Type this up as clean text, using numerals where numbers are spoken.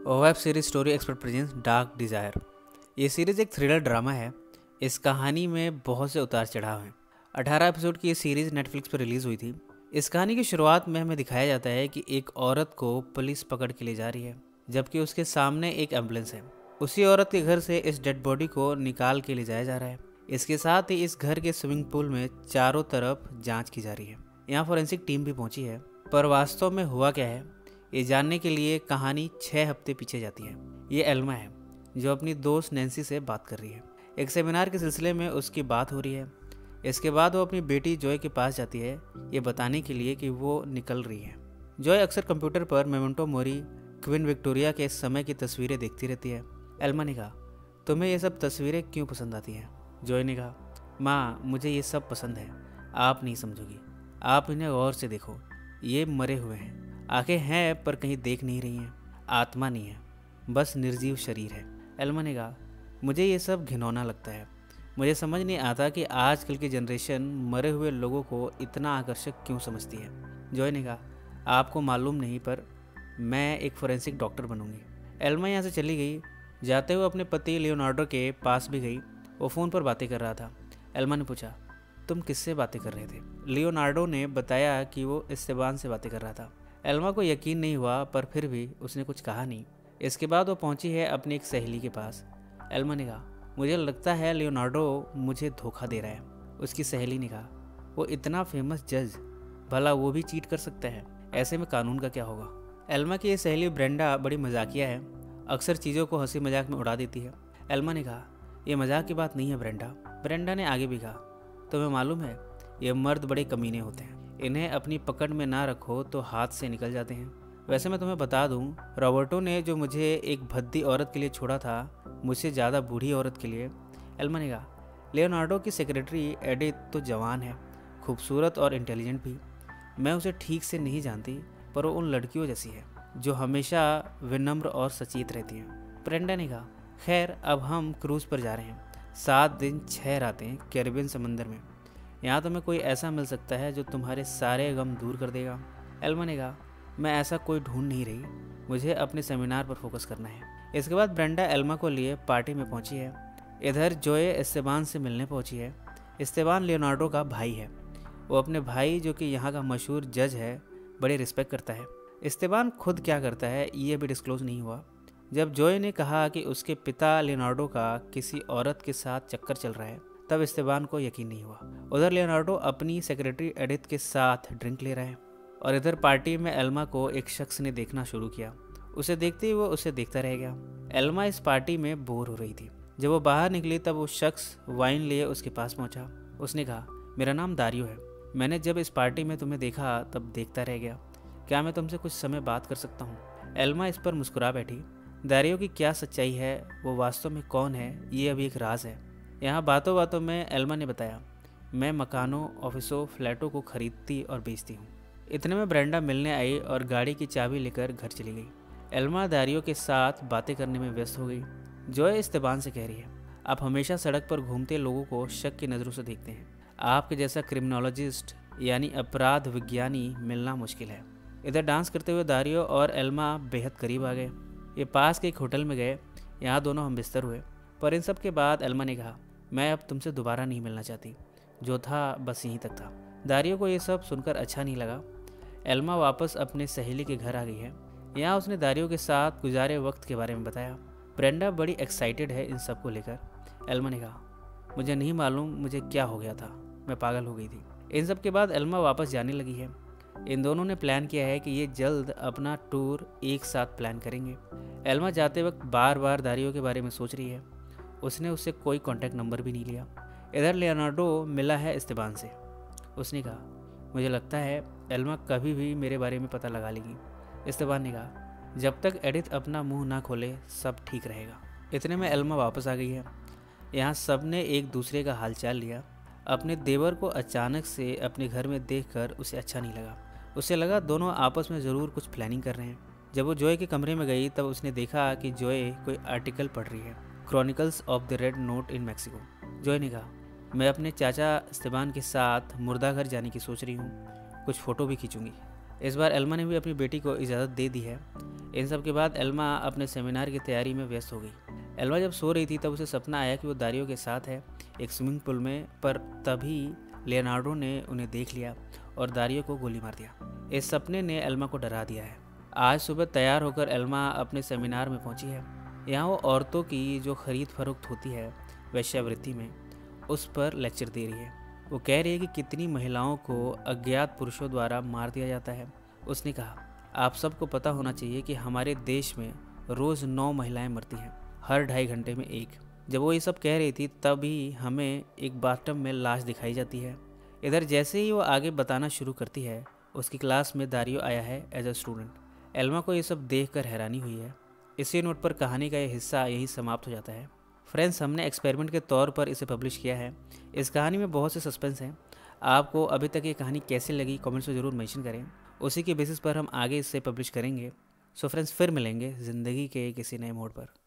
Web series story expert presence dark desire. ये series एक thriller drama है। इस कहानी में बहुत से उतार चढ़ाव हैं। 18 एपिसोड की ये सीरीज़ नेटफ्लिक्स पर रिलीज़ हुई थी। इस कहानी की शुरुआत में हमें दिखाया जाता है कि एक औरत को पुलिस पकड़ के ले जा रही है, जबकि उसके सामने एक एम्बुलेंस है। उसी औरत के घर से इस डेड बॉडी को निकाल के ले जाया जा रहा है। इसके साथ ही इस घर के स्विमिंग पूल में चारों तरफ जाँच की जा रही है। यहाँ फॉरेंसिक टीम भी पहुंची है, पर वास्तव में हुआ क्या है ये जानने के लिए कहानी 6 हफ्ते पीछे जाती है। ये एल्मा है जो अपनी दोस्त नैन्सी से बात कर रही है। एक सेमिनार के सिलसिले में उसकी बात हो रही है। इसके बाद वो अपनी बेटी जॉय के पास जाती है, ये बताने के लिए कि वो निकल रही है। जॉय अक्सर कंप्यूटर पर मेमेंटो मोरी, क्वीन विक्टोरिया के समय की तस्वीरें देखती रहती है। एल्मा ने कहा, तुम्हें ये सब तस्वीरें क्यों पसंद आती हैं? जॉय ने कहा, माँ मुझे ये सब पसंद है। आप नहीं समझोगी, आप इन्हें गौर से देखो। ये मरे हुए हैं, आंखें हैं पर कहीं देख नहीं रही हैं, आत्मा नहीं है, बस निर्जीव शरीर है। एल्मा ने कहा, मुझे ये सब घिनौना लगता है। मुझे समझ नहीं आता कि आजकल की जनरेशन मरे हुए लोगों को इतना आकर्षक क्यों समझती है। जॉय ने कहा, आपको मालूम नहीं, पर मैं एक फोरेंसिक डॉक्टर बनूंगी। एल्मा यहाँ से चली गई। जाते हुए अपने पति लियोनार्डो के पास भी गई। वो फ़ोन पर बातें कर रहा था। एल्मा ने पूछा, तुम किससे बातें कर रहे थे? लियोनार्डो ने बताया कि वो इस्तेबान से बातें कर रहा था। एल्मा को यकीन नहीं हुआ, पर फिर भी उसने कुछ कहा नहीं। इसके बाद वो पहुंची है अपनी एक सहेली के पास। एल्मा ने कहा, मुझे लगता है लियोनार्डो मुझे धोखा दे रहा है। उसकी सहेली ने कहा, वो इतना फेमस जज, भला वो भी चीट कर सकता है? ऐसे में कानून का क्या होगा? एल्मा की ये सहेली ब्रेंडा बड़ी मजाकिया है, अक्सर चीज़ों को हंसी मजाक में उड़ा देती है। एल्मा ने कहा, यह मजाक की बात नहीं है ब्रेंडा। ब्रेंडा ने आगे भी कहा, तुम्हें मालूम है ये मर्द बड़े कमीने होते हैं, इन्हें अपनी पकड़ में ना रखो तो हाथ से निकल जाते हैं। वैसे मैं तुम्हें बता दूं, रॉबर्टो ने जो मुझे एक भद्दी औरत के लिए छोड़ा था, मुझसे ज़्यादा बूढ़ी औरत के लिए। एल्मा ने कहा, लियोनार्डो की सेक्रेटरी एडिथ तो जवान है, खूबसूरत और इंटेलिजेंट भी। मैं उसे ठीक से नहीं जानती, पर वो उन लड़कियों जैसी है जो हमेशा विनम्र और सचेत रहती हैं। ब्रेंडा ने कहा, खैर अब हम क्रूज़ पर जा रहे हैं, 7 दिन 6 रातें कैरिबियन समंदर में। यहाँ तुम्हें कोई ऐसा मिल सकता है जो तुम्हारे सारे गम दूर कर देगा। एल्मा ने कहा, मैं ऐसा कोई ढूंढ नहीं रही, मुझे अपने सेमिनार पर फोकस करना है। इसके बाद ब्रेंडा एल्मा को लिए पार्टी में पहुंची है। इधर जॉय इस्तेबान से मिलने पहुंची है। इस्तेबान लियोनार्डो का भाई है। वो अपने भाई, जो कि यहाँ का मशहूर जज है, बड़े रिस्पेक्ट करता है। इस्तेबान खुद क्या करता है ये अभी डिस्क्लोज नहीं हुआ। जब जॉय ने कहा कि उसके पिता लियोनार्डो का किसी औरत के साथ चक्कर चल रहा है, तब इस्तेबान को यकीन नहीं हुआ। उधर लियोनार्डो अपनी सेक्रेटरी एडिथ के साथ ड्रिंक ले रहा है, और इधर पार्टी में एल्मा को एक शख्स ने देखना शुरू किया। उसे देखते ही वो उसे देखता रह गया। एल्मा इस पार्टी में बोर हो रही थी। जब वो बाहर निकली तब वो शख्स वाइन लिए उसके पास पहुंचा। उसने कहा, मेरा नाम दारियो है। मैंने जब इस पार्टी में तुम्हें देखा तब देखता रह गया। क्या मैं तुमसे कुछ समय बात कर सकता हूँ? एल्मा इस पर मुस्कुरा बैठी। दारियो की क्या सच्चाई है, वो वास्तव में कौन है, ये अभी एक राज है। यहाँ बातों बातों में एल्मा ने बताया, मैं मकानों, ऑफिसों, फ्लैटों को खरीदती और बेचती हूँ। इतने में ब्रेंडा मिलने आई और गाड़ी की चाबी लेकर घर चली गई। एल्मा दारियो के साथ बातें करने में व्यस्त हो गई। जॉय इस्तेबान से कह रही है, आप हमेशा सड़क पर घूमते लोगों को शक की नज़रों से देखते हैं। आपके जैसा क्रिमिनोलॉजिस्ट यानी अपराध विज्ञानी मिलना मुश्किल है। इधर डांस करते हुए दारियो और एल्मा बेहद करीब आ गए। ये पास के एक होटल में गए। यहाँ दोनों हम बिस्तर हुए, पर इन सब के बाद एल्मा ने कहा, मैं अब तुमसे दोबारा नहीं मिलना चाहती, जो था बस यहीं तक था। दारियो को ये सब सुनकर अच्छा नहीं लगा। एल्मा वापस अपने सहेली के घर आ गई है। यहाँ उसने दारियो के साथ गुजारे वक्त के बारे में बताया। ब्रेंडा बड़ी एक्साइटेड है इन सब को लेकर। एल्मा ने कहा, मुझे नहीं मालूम मुझे क्या हो गया था, मैं पागल हो गई थी। इन सब के बाद एल्मा वापस जाने लगी है। इन दोनों ने प्लान किया है कि ये जल्द अपना टूर एक साथ प्लान करेंगे। एल्मा जाते वक्त बार बार दारियो के बारे में सोच रही है। उसने उससे कोई कांटेक्ट नंबर भी नहीं लिया। इधर लियोनार्डो मिला है इस्तेबान से। उसने कहा, मुझे लगता है एल्मा कभी भी मेरे बारे में पता लगा लेगी। इस्तेबान ने कहा, जब तक एडिथ अपना मुंह ना खोले सब ठीक रहेगा। इतने में एल्मा वापस आ गई है। यहाँ सब ने एक दूसरे का हालचाल लिया। अपने देवर को अचानक से अपने घर में देखकर उसे अच्छा नहीं लगा। उसे लगा दोनों आपस में ज़रूर कुछ प्लानिंग कर रहे हैं। जब वो जॉय के कमरे में गई तब उसने देखा कि जॉय कोई आर्टिकल पढ़ रही है, chronicles of the red note in Mexico. Joy ने कहा, मैं अपने चाचा इस्तेबान के साथ मुर्दा घर जाने की सोच रही हूँ, कुछ फ़ोटो भी खींचूंगी। इस बार एल्मा ने भी अपनी बेटी को इजाज़त दे दी है। इन सब के बाद एल्मा अपने सेमिनार की तैयारी में व्यस्त हो गई। एल्मा जब सो रही थी तब उसे सपना आया कि वो दारियो के साथ है एक स्विमिंग पूल में, पर तभी लियोनार्डो ने उन्हें देख लिया और दारियो को गोली मार दिया। इस सपने ने एल्मा को डरा दिया है। आज सुबह तैयार होकर एल्मा अपने सेमिनार में पहुंची है। यहाँ वो औरतों की जो खरीद फरोख्त होती है वेश्यावृत्ति में, उस पर लेक्चर दे रही है। वो कह रही है कि कितनी महिलाओं को अज्ञात पुरुषों द्वारा मार दिया जाता है। उसने कहा, आप सबको पता होना चाहिए कि हमारे देश में रोज़ 9 महिलाएं मरती हैं, हर 2.5 घंटे में एक। जब वो ये सब कह रही थी तभी हमें एक बाथटब में लाश दिखाई जाती है। इधर जैसे ही वो आगे बताना शुरू करती है, उसकी क्लास में दारियो आया है एज अ स्टूडेंट। एल्मा को ये सब देखकर हैरानी हुई है। इसी नोट पर कहानी का ये हिस्सा यही समाप्त हो जाता है। फ्रेंड्स, हमने एक्सपेरिमेंट के तौर पर इसे पब्लिश किया है। इस कहानी में बहुत से सस्पेंस हैं। आपको अभी तक ये कहानी कैसी लगी कमेंट्स में ज़रूर मेंशन करें। उसी के बेसिस पर हम आगे इससे पब्लिश करेंगे। सो फ्रेंड्स, फिर मिलेंगे ज़िंदगी के किसी नए मोड़ पर।